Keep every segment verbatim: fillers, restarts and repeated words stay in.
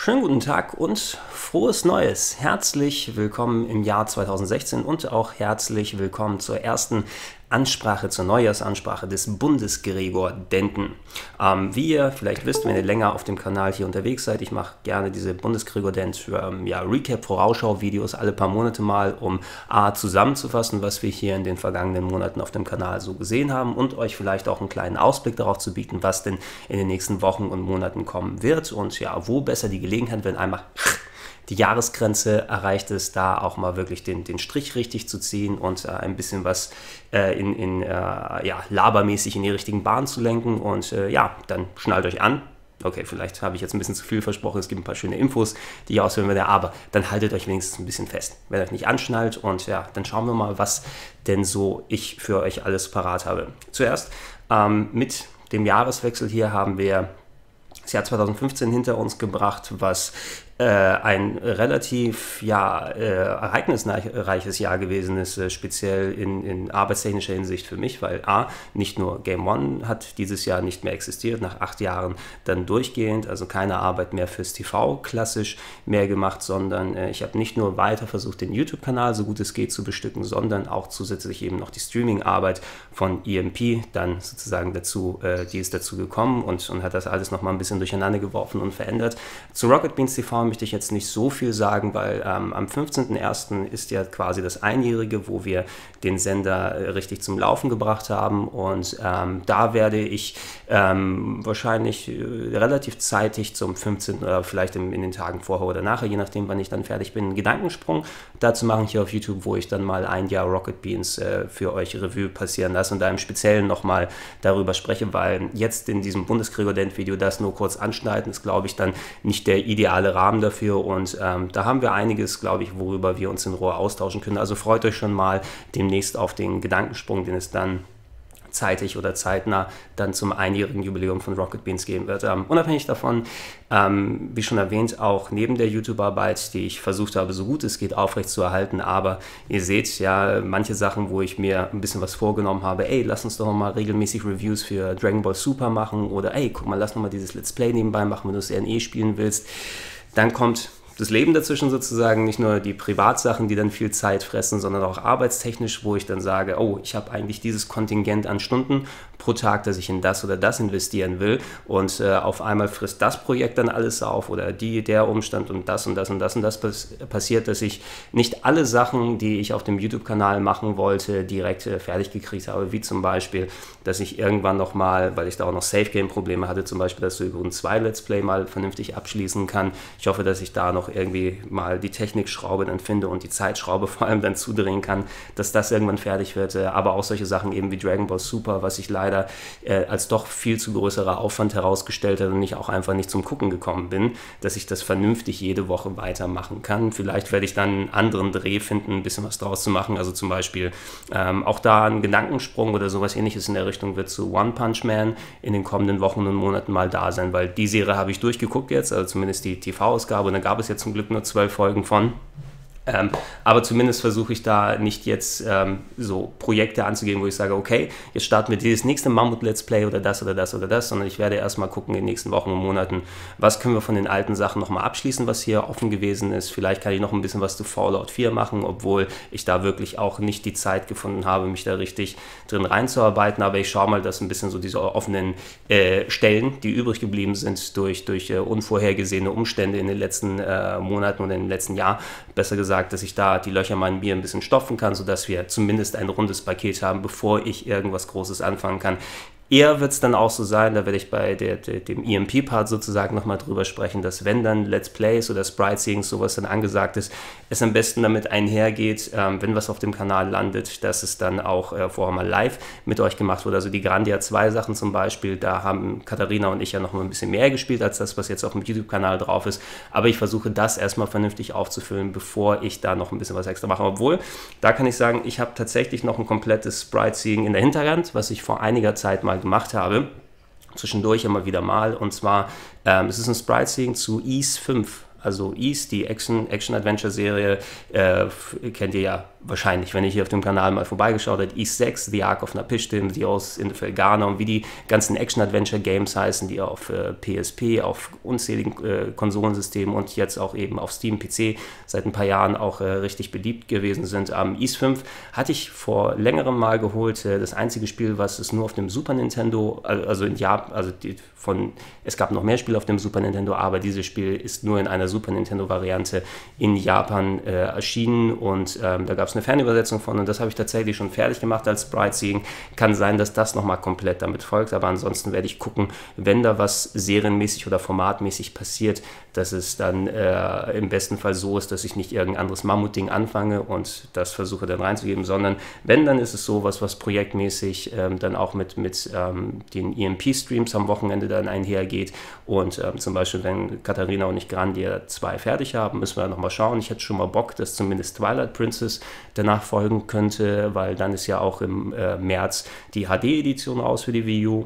Schönen guten Tag und frohes Neues. Herzlich willkommen im Jahr zweitausendsechzehn und auch herzlich willkommen zur ersten Ansprache, zur Neujahrsansprache des Bundesgregor Denten. Ähm, wie ihr vielleicht wisst, wenn ihr länger auf dem Kanal hier unterwegs seid, ich mache gerne diese Bundesgregor Dent ähm, ja, Recap, Vorausschau-Videos alle paar Monate mal, um A, zusammenzufassen, was wir hier in den vergangenen Monaten auf dem Kanal so gesehen haben und euch vielleicht auch einen kleinen Ausblick darauf zu bieten, was denn in den nächsten Wochen und Monaten kommen wird und ja, wo besser die Gelegenheit, wenn einmal die Jahresgrenze erreicht ist, da auch mal wirklich den, den Strich richtig zu ziehen und äh, ein bisschen was äh, in, in äh, ja, labermäßig in die richtigen Bahnen zu lenken. Und äh, ja, dann schnallt euch an. Okay, vielleicht habe ich jetzt ein bisschen zu viel versprochen, es gibt ein paar schöne Infos, die ich auswählen werde, aber dann haltet euch wenigstens ein bisschen fest, wenn ihr euch nicht anschnallt. Und ja, dann schauen wir mal, was denn so ich für euch alles parat habe. Zuerst ähm, mit dem Jahreswechsel hier haben wir das Jahr zweitausendfünfzehn hinter uns gebracht, was äh, ein relativ ja, äh, ereignisreiches Jahr gewesen ist, äh, speziell in, in arbeitstechnischer Hinsicht für mich, weil A, nicht nur Game One hat dieses Jahr nicht mehr existiert, nach acht Jahren dann durchgehend, also keine Arbeit mehr fürs T V klassisch mehr gemacht, sondern äh, ich habe nicht nur weiter versucht, den YouTube-Kanal so gut es geht zu bestücken, sondern auch zusätzlich eben noch die Streaming-Arbeit von E M P dann sozusagen dazu, äh, die ist dazu gekommen und, und hat das alles nochmal ein bisschen durcheinander geworfen und verändert. Zu Rocket Beans T V möchte ich jetzt nicht so viel sagen, weil ähm, am fünfzehnten ersten ist ja quasi das Einjährige, wo wir den Sender äh, richtig zum Laufen gebracht haben und ähm, da werde ich ähm, wahrscheinlich äh, relativ zeitig zum fünfzehnten oder vielleicht in, in den Tagen vorher oder nachher, je nachdem, wann ich dann fertig bin, einen Gedankensprung dazu machen hier auf YouTube, wo ich dann mal ein Jahr Rocket Beans äh, für euch Revue passieren lasse und da im Speziellen nochmal darüber spreche, weil jetzt in diesem Bundesgregor Dent Video das nur kurz anschneiden, ist glaube ich dann nicht der ideale Rahmen dafür und ähm, da haben wir einiges, glaube ich, worüber wir uns in Ruhe austauschen können. Also freut euch schon mal demnächst auf den Gedankensprung, den es dann zeitig oder zeitnah dann zum einjährigen Jubiläum von Rocket Beans geben wird. Ähm, unabhängig davon, ähm, wie schon erwähnt, auch neben der YouTube-Arbeit, die ich versucht habe, so gut es geht, aufrecht zu erhalten, aber ihr seht ja, manche Sachen, wo ich mir ein bisschen was vorgenommen habe, ey, lass uns doch mal regelmäßig Reviews für Dragon Ball Super machen oder ey, guck mal, lass noch mal dieses Let's Play nebenbei machen, wenn du es R N E spielen willst. Dann kommt das Leben dazwischen sozusagen, nicht nur die Privatsachen, die dann viel Zeit fressen, sondern auch arbeitstechnisch, wo ich dann sage, oh, ich habe eigentlich dieses Kontingent an Stunden pro Tag, dass ich in das oder das investieren will und äh, auf einmal frisst das Projekt dann alles auf oder die, der Umstand und das und das und das und das pass passiert, dass ich nicht alle Sachen, die ich auf dem YouTube-Kanal machen wollte, direkt äh, fertig gekriegt habe, wie zum Beispiel, dass ich irgendwann nochmal, weil ich da auch noch Safe-Game-Probleme hatte, zum Beispiel, dass du über zwei Let's Play mal vernünftig abschließen kann. Ich hoffe, dass ich da noch irgendwie mal die Technikschraube dann finde und die Zeitschraube vor allem dann zudrehen kann, dass das irgendwann fertig wird, aber auch solche Sachen eben wie Dragon Ball Super, was ich leider äh, als doch viel zu größerer Aufwand herausgestellt habe und ich auch einfach nicht zum Gucken gekommen bin, dass ich das vernünftig jede Woche weitermachen kann. Vielleicht werde ich dann einen anderen Dreh finden, ein bisschen was draus zu machen, also zum Beispiel ähm, auch da ein Gedankensprung oder sowas ähnliches in der Richtung wird zu One Punch Man in den kommenden Wochen und Monaten mal da sein, weil die Serie habe ich durchgeguckt jetzt, also zumindest die T V-Ausgabe und da gab es jetzt zum Glück nur zwölf Folgen von. Ähm, aber zumindest versuche ich da nicht jetzt ähm, so Projekte anzugehen, wo ich sage, okay, jetzt starten wir dieses nächste Mammut-Let's Play oder das oder das oder das, sondern ich werde erstmal gucken in den nächsten Wochen und Monaten, was können wir von den alten Sachen nochmal abschließen, was hier offen gewesen ist. Vielleicht kann ich noch ein bisschen was zu Fallout vier machen, obwohl ich da wirklich auch nicht die Zeit gefunden habe, mich da richtig drin reinzuarbeiten, aber ich schaue mal, dass ein bisschen so diese offenen äh, Stellen, die übrig geblieben sind durch, durch äh, unvorhergesehene Umstände in den letzten äh, Monaten und in den letzten Jahr, besser gesagt, dass ich da die Löcher mal in mir ein bisschen stopfen kann, sodass wir zumindest ein rundes Paket haben, bevor ich irgendwas Großes anfangen kann. Eher wird es dann auch so sein, da werde ich bei der, der, dem E M P-Part sozusagen nochmal drüber sprechen, dass wenn dann Let's Plays oder Sprite-Seedings sowas dann angesagt ist, es am besten damit einhergeht, ähm, wenn was auf dem Kanal landet, dass es dann auch äh, vorher mal live mit euch gemacht wurde. Also die Grandia zwei Sachen zum Beispiel, da haben Katharina und ich ja noch mal ein bisschen mehr gespielt, als das, was jetzt auf dem YouTube-Kanal drauf ist. Aber ich versuche das erstmal vernünftig aufzufüllen, bevor ich da noch ein bisschen was extra mache. Obwohl, da kann ich sagen, ich habe tatsächlich noch ein komplettes Sprite-Seeding in der Hinterhand, was ich vor einiger Zeit mal gemacht habe, zwischendurch immer wieder mal, und zwar, ähm, es ist ein Sprite-Seeding zu Ys fünf, Also Ys, die Action-Adventure-Serie, äh, kennt ihr ja wahrscheinlich, wenn ihr hier auf dem Kanal mal vorbeigeschaut habt. Ys sechs, The Ark of Napishtim, The Oath in the Felghana und wie die ganzen Action-Adventure-Games heißen, die auf äh, P S P, auf unzähligen äh, Konsolensystemen und jetzt auch eben auf Steam P C seit ein paar Jahren auch äh, richtig beliebt gewesen sind. Ähm, Ys fünf hatte ich vor längerem mal geholt. Äh, das einzige Spiel, was es nur auf dem Super Nintendo, also in Japan, also die, von, es gab noch mehr Spiele auf dem Super Nintendo, aber dieses Spiel ist nur in einer Super Nintendo-Variante in Japan äh, erschienen und ähm, da gab es eine Fernübersetzung von und das habe ich tatsächlich schon fertig gemacht als Sprite Seeing. Kann sein, dass das nochmal komplett damit folgt, aber ansonsten werde ich gucken, wenn da was serienmäßig oder formatmäßig passiert, dass es dann äh, im besten Fall so ist, dass ich nicht irgendein anderes Mammutding anfange und das versuche dann reinzugeben, sondern wenn, dann ist es sowas, was projektmäßig ähm, dann auch mit, mit ähm, den E M P-Streams am Wochenende dann einhergeht und ähm, zum Beispiel, wenn Katharina und ich Grandia zwei fertig haben, müssen wir nochmal schauen. Ich hätte schon mal Bock, dass zumindest Twilight Princess danach folgen könnte, weil dann ist ja auch im äh, März die H D-Edition raus für die Wii U.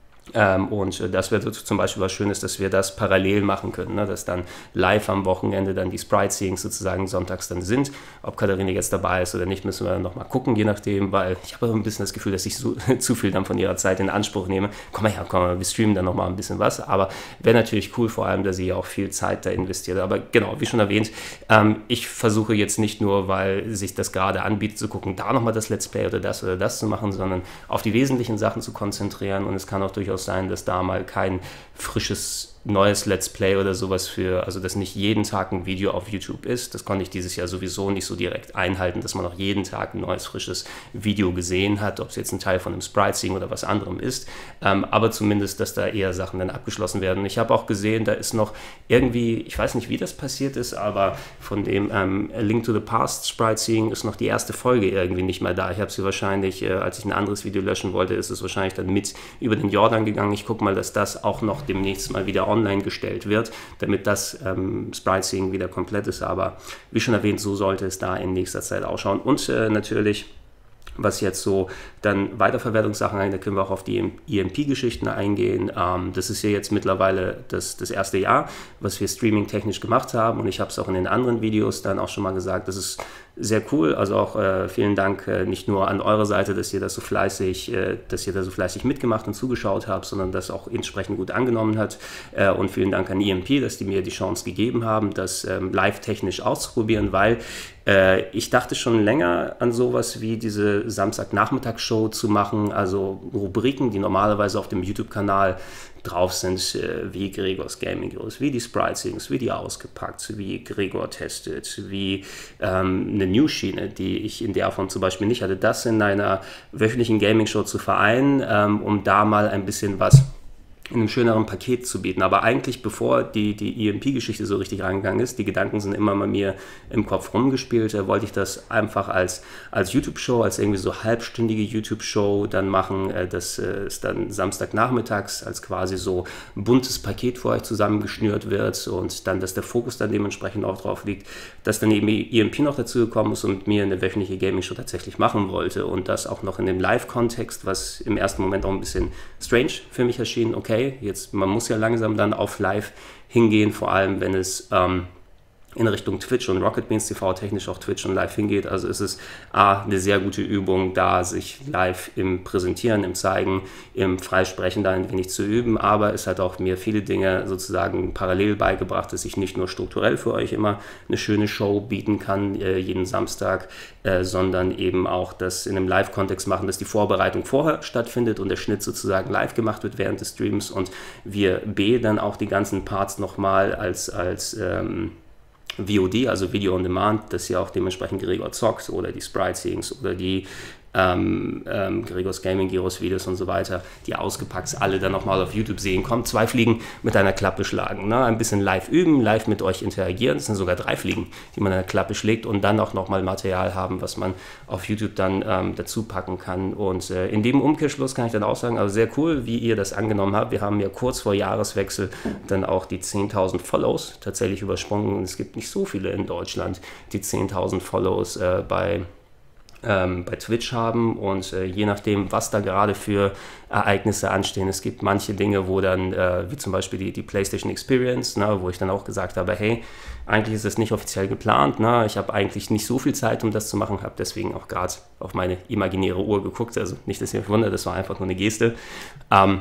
Ähm, und äh, das wäre zum Beispiel was Schönes, dass wir das parallel machen können, ne? Dass dann live am Wochenende dann die Sprite-Seeings sozusagen sonntags dann sind. Ob Katharina jetzt dabei ist oder nicht, müssen wir dann nochmal gucken, je nachdem, weil ich habe ein bisschen das Gefühl, dass ich so, zu viel dann von ihrer Zeit in Anspruch nehme. Komm mal her, komm mal, wir streamen dann nochmal ein bisschen was, aber wäre natürlich cool, vor allem, dass sie ja auch viel Zeit da investiert. Aber genau, wie schon erwähnt, ähm, ich versuche jetzt nicht nur, weil sich das gerade anbietet, zu gucken, da nochmal das Let's Play oder das oder das zu machen, sondern auf die wesentlichen Sachen zu konzentrieren und es kann auch durchaus sein, dass da mal kein frisches neues Let's Play oder sowas für, also dass nicht jeden Tag ein Video auf YouTube ist. Das konnte ich dieses Jahr sowieso nicht so direkt einhalten, dass man auch jeden Tag ein neues, frisches Video gesehen hat, ob es jetzt ein Teil von einem Sprite-Seeing oder was anderem ist. Ähm, aber zumindest, dass da eher Sachen dann abgeschlossen werden. Ich habe auch gesehen, da ist noch irgendwie, ich weiß nicht, wie das passiert ist, aber von dem ähm, A Link to the Past Sprite-Seeing ist noch die erste Folge irgendwie nicht mehr da. Ich habe sie wahrscheinlich, äh, als ich ein anderes Video löschen wollte, ist es wahrscheinlich dann mit über den Jordan gegangen. Ich gucke mal, dass das auch noch demnächst mal wieder online gestellt wird, damit das ähm, Sprite-Seeing wieder komplett ist. Aber wie schon erwähnt, so sollte es da in nächster Zeit ausschauen. Und äh, natürlich, was jetzt so dann Weiterverwertungssachen ein, da können wir auch auf die E M P-Geschichten eingehen. Ähm, das ist ja jetzt mittlerweile das, das erste Jahr, was wir streaming-technisch gemacht haben und ich habe es auch in den anderen Videos dann auch schon mal gesagt, das ist sehr cool, also auch äh, vielen Dank äh, nicht nur an eure Seite, dass ihr das so fleißig, äh, dass ihr da so fleißig mitgemacht und zugeschaut habt, sondern das auch entsprechend gut angenommen hat äh, und vielen Dank an E M P, dass die mir die Chance gegeben haben, das ähm, live-technisch auszuprobieren, weil äh, ich dachte schon länger an sowas wie diese Samstagnachmittagsshow zu machen, also Rubriken, die normalerweise auf dem YouTube-Kanal drauf sind, äh, wie Gregors Gaming Heroes, wie die Sprite-Seeings, wie die ausgepackt, wie Gregor testet, wie ähm, eine News-Schiene, die ich in der Form zum Beispiel nicht hatte, das in einer wöchentlichen Gaming-Show zu vereinen, ähm, um da mal ein bisschen was in einem schöneren Paket zu bieten. Aber eigentlich, bevor die, die E M P-Geschichte so richtig reingegangen ist, die Gedanken sind immer bei mir im Kopf rumgespielt, äh, wollte ich das einfach als, als YouTube-Show, als irgendwie so halbstündige YouTube-Show dann machen. Äh, das äh, ist dann Samstagnachmittags als quasi so ein buntes Paket für euch zusammengeschnürt wird und dann, dass der Fokus dann dementsprechend auch drauf liegt, dass dann eben E M P noch dazu gekommen ist und mir eine wöchentliche Gaming-Show tatsächlich machen wollte und das auch noch in dem Live-Kontext, was im ersten Moment auch ein bisschen strange für mich erschien. Okay, jetzt, man muss ja langsam dann auf Live hingehen, vor allem wenn es ähm, in Richtung Twitch und Rocket Beans T V technisch auch Twitch und live hingeht. Also ist es A, eine sehr gute Übung, da sich live im Präsentieren, im Zeigen, im Freisprechen da ein wenig zu üben, aber es hat auch mir viele Dinge sozusagen parallel beigebracht, dass ich nicht nur strukturell für euch immer eine schöne Show bieten kann, äh, jeden Samstag, äh, sondern eben auch das in einem Live-Kontext machen, dass die Vorbereitung vorher stattfindet und der Schnitt sozusagen live gemacht wird während des Streams und wir B, dann auch die ganzen Parts nochmal als, als ähm, V O D, also Video on Demand, das ja auch dementsprechend Gregor zockt oder die Sprite-Seeings oder die ähm, ähm, Gregors Gaming Heroes Videos und so weiter, die ausgepackt alle dann nochmal auf YouTube sehen. Kommt, zwei Fliegen mit einer Klappe schlagen. Ne? Ein bisschen live üben, live mit euch interagieren. Das sind sogar drei Fliegen, die man in einer Klappe schlägt und dann auch nochmal Material haben, was man auf YouTube dann ähm, dazu packen kann. Und äh, in dem Umkehrschluss kann ich dann auch sagen, also sehr cool, wie ihr das angenommen habt. Wir haben ja kurz vor Jahreswechsel dann auch die zehntausend Follows tatsächlich übersprungen. Und es gibt nicht so viele in Deutschland, die zehntausend Follows äh, bei ähm, bei Twitch haben und äh, je nachdem, was da gerade für Ereignisse anstehen. Es gibt manche Dinge, wo dann, äh, wie zum Beispiel die, die PlayStation Experience, ne, wo ich dann auch gesagt habe, hey, eigentlich ist das nicht offiziell geplant, ne? Ich habe eigentlich nicht so viel Zeit, um das zu machen, habe deswegen auch gerade auf meine imaginäre Uhr geguckt, also nicht, dass ihr euch wundert, das war einfach nur eine Geste. Ähm,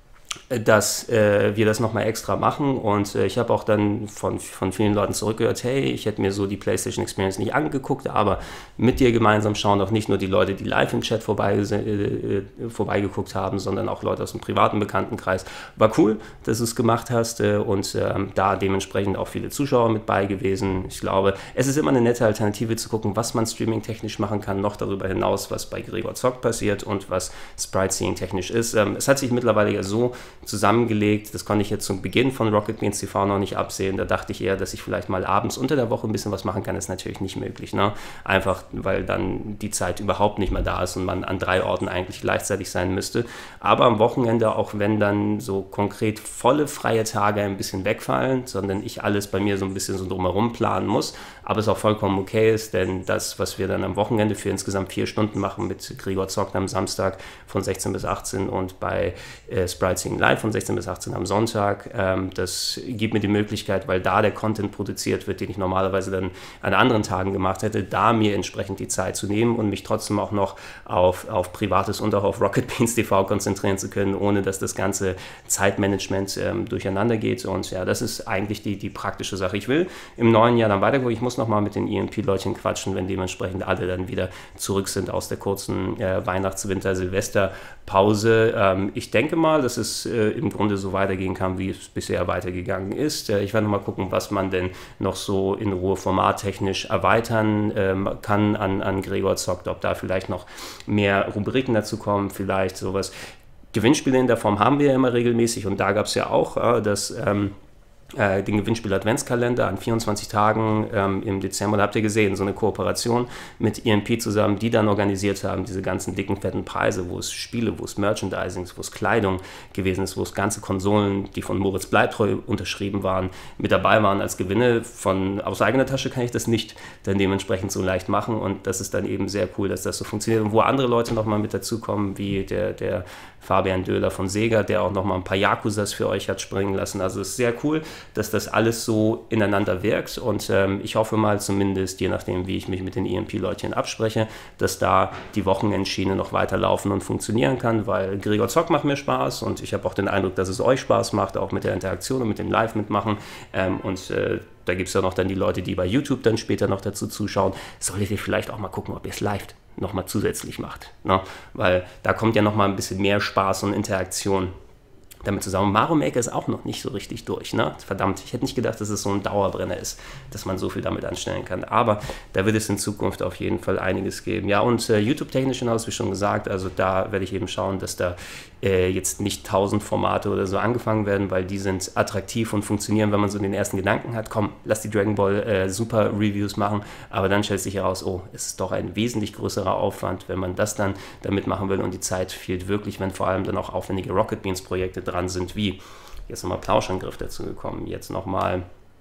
dass äh, wir das nochmal extra machen und äh, ich habe auch dann von, von vielen Leuten zurückgehört, hey, ich hätte mir so die PlayStation Experience nicht angeguckt, aber mit dir gemeinsam schauen auch nicht nur die Leute, die live im Chat vorbei, äh, vorbeigeguckt haben, sondern auch Leute aus dem privaten Bekanntenkreis. War cool, dass du es gemacht hast äh, und äh, da dementsprechend auch viele Zuschauer mit bei gewesen. Ich glaube, es ist immer eine nette Alternative zu gucken, was man streaming-technisch machen kann, noch darüber hinaus, was bei Gregor Zockt passiert und was Sprite-Seeing technisch ist. Ähm, es hat sich mittlerweile ja so zusammengelegt. Das konnte ich jetzt zum Beginn von Rocket Beans T V noch nicht absehen. Da dachte ich eher, dass ich vielleicht mal abends unter der Woche ein bisschen was machen kann. Das ist natürlich nicht möglich. Ne? Einfach, weil dann die Zeit überhaupt nicht mehr da ist und man an drei Orten eigentlich gleichzeitig sein müsste. Aber am Wochenende, auch wenn dann so konkret volle freie Tage ein bisschen wegfallen, sondern ich alles bei mir so ein bisschen so drumherum planen muss, aber es auch vollkommen okay ist, denn das, was wir dann am Wochenende für insgesamt vier Stunden machen mit Gregor Zockt am Samstag von sechzehn bis achtzehn und bei äh, Sprite Seeing Live von sechzehn bis achtzehn am Sonntag, ähm, das gibt mir die Möglichkeit, weil da der Content produziert wird, den ich normalerweise dann an anderen Tagen gemacht hätte, da mir entsprechend die Zeit zu nehmen und mich trotzdem auch noch auf, auf Privates und auch auf Rocket Beans T V konzentrieren zu können, ohne dass das ganze Zeitmanagement ähm, durcheinander geht. Und ja, das ist eigentlich die, die praktische Sache. Ich will im neuen Jahr dann weitergehen. Ich muss nochmal mit den E M P-Leutchen quatschen, wenn dementsprechend alle dann wieder zurück sind aus der kurzen äh, Weihnachts-, Winter-, Silvesterpause. Ähm, ich denke mal, dass es äh, im Grunde so weitergehen kann, wie es bisher weitergegangen ist. Äh, ich werde nochmal gucken, was man denn noch so in Ruhe formattechnisch erweitern ähm, kann an, an Gregor Zockt, ob da vielleicht noch mehr Rubriken dazu kommen, vielleicht sowas. Gewinnspiele in der Form haben wir ja immer regelmäßig und da gab es ja auch äh, das ähm, äh, den Gewinnspiel-Adventskalender an vierundzwanzig Tagen ähm, im Dezember. Da habt ihr gesehen, so eine Kooperation mit E M P zusammen, die dann organisiert haben, diese ganzen dicken, fetten Preise, wo es Spiele, wo es Merchandising, wo es Kleidung gewesen ist, wo es ganze Konsolen, die von Moritz Bleibtreu unterschrieben waren, mit dabei waren als Gewinne. Von aus eigener Tasche kann ich das nicht dann dementsprechend so leicht machen und das ist dann eben sehr cool, dass das so funktioniert und wo andere Leute nochmal mit dazukommen, wie der, der Fabian Döhler von Sega, der auch nochmal ein paar Yakuzas für euch hat springen lassen. Also es ist sehr cool, dass das alles so ineinander wirkt und ähm, ich hoffe mal zumindest, je nachdem wie ich mich mit den E M P-Leutchen abspreche, dass da die Wochenendschiene noch weiterlaufen und funktionieren kann, weil Gregor Zockt macht mir Spaß und ich habe auch den Eindruck, dass es euch Spaß macht, auch mit der Interaktion und mit dem Live-Mitmachen ähm, und äh, da gibt es ja noch dann die Leute, die bei YouTube dann später noch dazu zuschauen. Solltet ihr vielleicht auch mal gucken, ob ihr es live nochmal zusätzlich macht. Ne? Weil da kommt ja nochmal ein bisschen mehr Spaß und Interaktion damit zusammen. Mario Maker ist auch noch nicht so richtig durch. Ne? Verdammt, ich hätte nicht gedacht, dass es so ein Dauerbrenner ist, dass man so viel damit anstellen kann. Aber da wird es in Zukunft auf jeden Fall einiges geben. Ja, und äh, YouTube-technisch hinaus, wie schon gesagt, also da werde ich eben schauen, dass da äh, jetzt nicht tausend Formate oder so angefangen werden, weil die sind attraktiv und funktionieren, wenn man so den ersten Gedanken hat, komm, lass die Dragon Ball äh, Super Reviews machen, aber dann stellt sich heraus, oh, es ist doch ein wesentlich größerer Aufwand, wenn man das dann damit machen will und die Zeit fehlt wirklich, wenn vor allem dann auch aufwendige Rocket Beans Projekte dran sind, wie jetzt nochmal Plauschangriff dazu gekommen, jetzt nochmal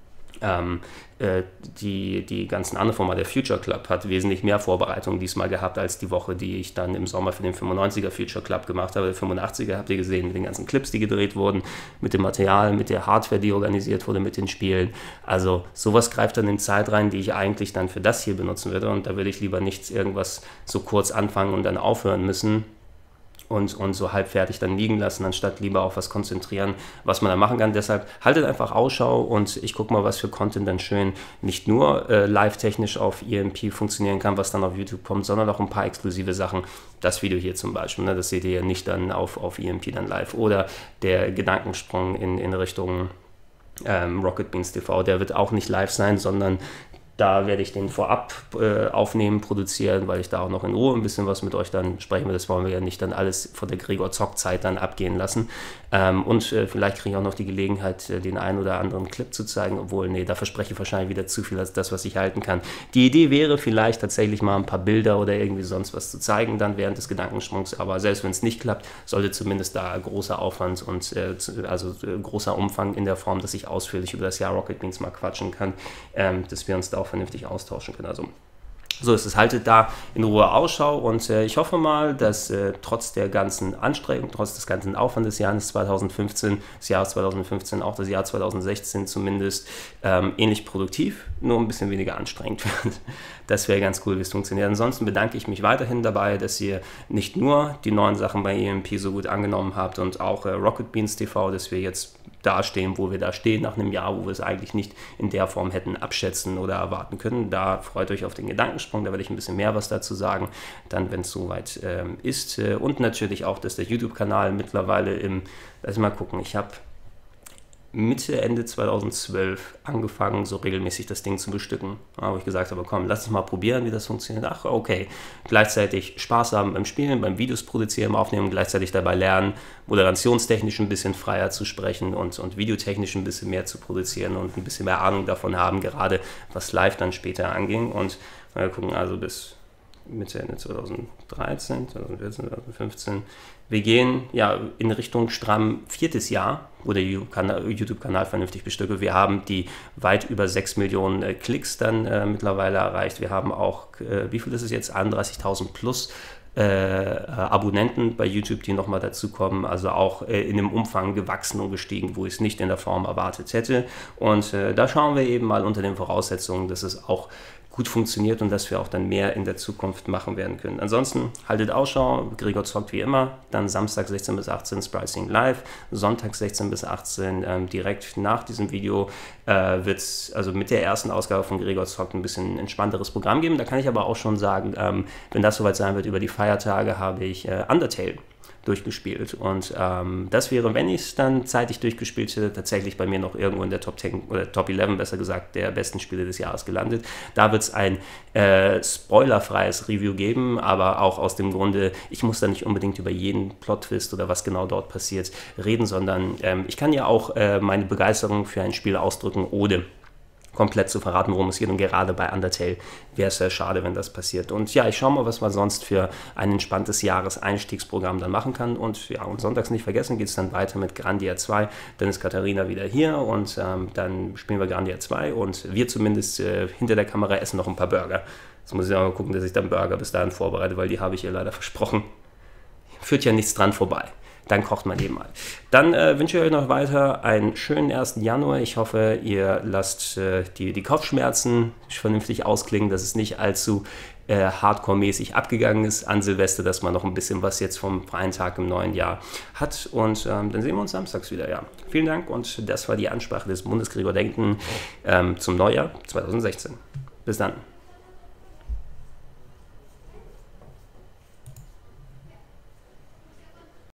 ähm, äh, die, die ganzen anderen Formate. Der Future Club hat wesentlich mehr Vorbereitung diesmal gehabt als die Woche, die ich dann im Sommer für den fünfundneunziger Future Club gemacht habe. Der fünfundachtziger habt ihr gesehen mit den ganzen Clips, die gedreht wurden, mit dem Material, mit der Hardware, die organisiert wurde, mit den Spielen. Also sowas greift dann in Zeit rein, die ich eigentlich dann für das hier benutzen würde und da würde ich lieber nichts irgendwas so kurz anfangen und dann aufhören müssen. Und, und so halbfertig dann liegen lassen, anstatt lieber auf was konzentrieren, was man da machen kann. Deshalb haltet einfach Ausschau und ich gucke mal, was für Content dann schön nicht nur äh, live-technisch auf E M P funktionieren kann, was dann auf YouTube kommt, sondern auch ein paar exklusive Sachen. Das Video hier zum Beispiel, ne, das seht ihr ja nicht dann auf, auf E M P dann live. Oder der Gedankensprung in, in Richtung ähm, Rocket Beans T V, der wird auch nicht live sein, sondern da werde ich den vorab äh, aufnehmen, produzieren, weil ich da auch noch in Ruhe ein bisschen was mit euch dann sprechen will. Das wollen wir ja nicht dann alles von der Gregor Zockt Zeit dann abgehen lassen. Ähm, und äh, vielleicht kriege ich auch noch die Gelegenheit, äh, den einen oder anderen Clip zu zeigen, obwohl, nee, da verspreche ich wahrscheinlich wieder zu viel als das, was ich halten kann. Die Idee wäre vielleicht tatsächlich mal ein paar Bilder oder irgendwie sonst was zu zeigen dann während des Gedankensprungs, aber selbst wenn es nicht klappt, sollte zumindest da großer Aufwand und äh, also äh, großer Umfang in der Form, dass ich ausführlich über das Jahr Rocket Beans mal quatschen kann, ähm, dass wir uns da auch vernünftig austauschen können. Also So ist es, haltet da in Ruhe Ausschau und äh, ich hoffe mal, dass äh, trotz der ganzen Anstrengung, trotz des ganzen Aufwandes des Jahres zweitausendfünfzehn, des Jahres zweitausendfünfzehn, auch das Jahr zweitausendsechzehn zumindest ähm, ähnlich produktiv, nur ein bisschen weniger anstrengend wird. Das wäre ganz cool, wie es funktioniert. Ansonsten bedanke ich mich weiterhin dabei, dass ihr nicht nur die neuen Sachen bei E M P so gut angenommen habt und auch äh, Rocket Beans T V, dass wir jetzt dastehen, wo wir da stehen, nach einem Jahr, wo wir es eigentlich nicht in der Form hätten abschätzen oder erwarten können. Da freut euch auf den Gedankensprung, da werde ich ein bisschen mehr was dazu sagen, dann, wenn es soweit ähm, ist. Und natürlich auch, dass der YouTube-Kanal mittlerweile im, lass mal gucken, ich habe Mitte, Ende zweitausendzwölf angefangen, so regelmäßig das Ding zu bestücken. Da habe ich gesagt, aber komm, lass uns mal probieren, wie das funktioniert. Ach, okay. Gleichzeitig Spaß haben beim Spielen, beim Videos produzieren, aufnehmen, gleichzeitig dabei lernen, moderationstechnisch ein bisschen freier zu sprechen und, und videotechnisch ein bisschen mehr zu produzieren und ein bisschen mehr Ahnung davon haben, gerade was live dann später anging. Und wir gucken also bis Mitte, Ende zweitausenddreizehn, zweitausendvierzehn, zweitausendfünfzehn. Wir gehen ja in Richtung stramm viertes Jahr, wo der YouTube-Kanal vernünftig bestückt. Wir haben die weit über sechs Millionen äh, Klicks dann äh, mittlerweile erreicht. Wir haben auch, äh, wie viel ist es jetzt? einunddreißigtausend plus äh, Abonnenten bei YouTube, die nochmal dazukommen. Also auch äh, in dem Umfang gewachsen und gestiegen, wo ich es nicht in der Form erwartet hätte. Und äh, da schauen wir eben mal unter den Voraussetzungen, dass es auch gut funktioniert und dass wir auch dann mehr in der Zukunft machen werden können. Ansonsten haltet Ausschau, Gregor zockt wie immer, dann Samstag sechzehn bis achtzehn Splicing Live, Sonntag sechzehn bis achtzehn ähm, direkt nach diesem Video äh, wird es also mit der ersten Ausgabe von Gregor zockt ein bisschen entspannteres Programm geben. Da kann ich aber auch schon sagen, ähm, wenn das soweit sein wird, über die Feiertage habe ich äh, Undertale durchgespielt und ähm, das wäre, wenn ich es dann zeitig durchgespielt hätte, tatsächlich bei mir noch irgendwo in der Top zehn oder Top elf, besser gesagt, der besten Spiele des Jahres gelandet. Da wird es ein äh, spoilerfreies Review geben, aber auch aus dem Grunde, ich muss da nicht unbedingt über jeden Plot-Twist oder was genau dort passiert reden, sondern ähm, ich kann ja auch äh, meine Begeisterung für ein Spiel ausdrücken, ohne komplett zu verraten, worum es geht. Und gerade bei Undertale wäre es sehr schade, wenn das passiert. Und ja, ich schaue mal, was man sonst für ein entspanntes Jahreseinstiegsprogramm dann machen kann. Und ja, und sonntags nicht vergessen, geht es dann weiter mit Grandia zwei. Dann ist Katharina wieder hier und ähm, dann spielen wir Grandia zwei und wir zumindest äh, hinter der Kamera essen noch ein paar Burger. Jetzt muss ich auch mal gucken, dass ich dann Burger bis dahin vorbereite, weil die habe ich ihr leider versprochen. Führt ja nichts dran vorbei. Dann kocht man eben mal. Dann äh, wünsche ich euch noch weiter einen schönen ersten Januar. Ich hoffe, ihr lasst äh, die, die Kopfschmerzen vernünftig ausklingen, dass es nicht allzu äh, hardcore-mäßig abgegangen ist an Silvester, dass man noch ein bisschen was jetzt vom freien Tag im neuen Jahr hat. Und ähm, dann sehen wir uns samstags wieder. Ja. Vielen Dank und das war die Ansprache des Bundesgregor Denken ähm, zum Neujahr zweitausendsechzehn. Bis dann.